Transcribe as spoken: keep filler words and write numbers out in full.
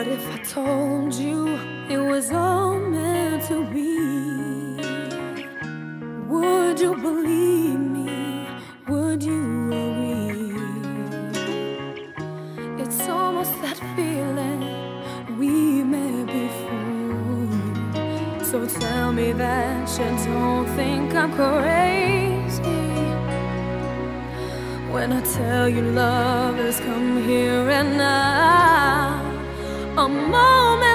What if I told you it was all meant to be? Would you believe me? Would you agree? It's almost that feeling we met before. So tell me that you don't think I'm crazy when I tell you love has come here and now. A moment